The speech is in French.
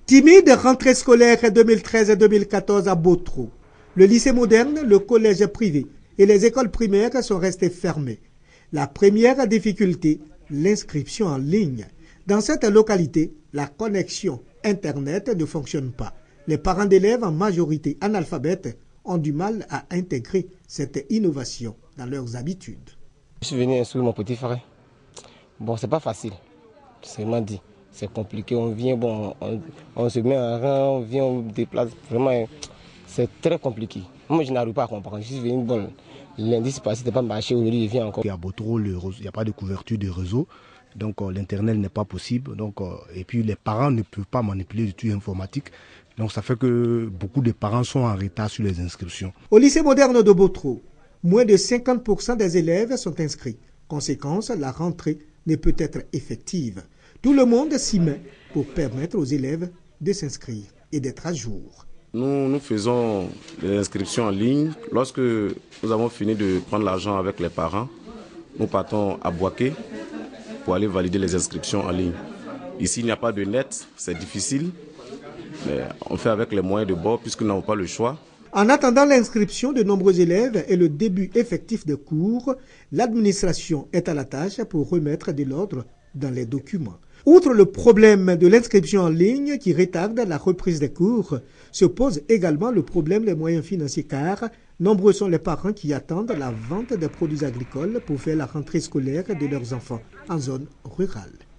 Timide rentrée scolaire 2013-2014 à Botro. Le lycée moderne, le collège privé et les écoles primaires sont restés fermés. La première difficulté, l'inscription en ligne. Dans cette localité, la connexion Internet ne fonctionne pas. Les parents d'élèves, en majorité analphabètes, ont du mal à intégrer cette innovation dans leurs habitudes. Je suis venu inscrire mon petit frère. Bon, c'est pas facile, c'est vraiment dit. C'est compliqué, on vient, bon, on se met en rang, on vient, on déplace. Vraiment, c'est très compliqué. Moi, je n'arrive pas à comprendre. Je suis venu, bon, lundi, c'est passé, c'était pas marché, aujourd'hui, je viens encore. À Botro, il n'y a pas de couverture de réseau, donc l'internet n'est pas possible. Donc, et puis les parents ne peuvent pas manipuler du tout l'informatique. Donc ça fait que beaucoup de parents sont en retard sur les inscriptions. Au lycée moderne de Botro, moins de 50% des élèves sont inscrits. Conséquence, la rentrée ne peut être effective. Tout le monde s'y met pour permettre aux élèves de s'inscrire et d'être à jour. Nous faisons les inscriptions en ligne. Lorsque nous avons fini de prendre l'argent avec les parents, nous partons à Boaké pour aller valider les inscriptions en ligne. Ici, il n'y a pas de net, c'est difficile, mais on fait avec les moyens de bord puisque nous n'avons pas le choix. En attendant l'inscription de nombreux élèves et le début effectif des cours, l'administration est à la tâche pour remettre de l'ordre dans les documents. Outre le problème de l'inscription en ligne qui retarde la reprise des cours, se pose également le problème des moyens financiers car nombreux sont les parents qui attendent la vente des produits agricoles pour faire la rentrée scolaire de leurs enfants en zone rurale.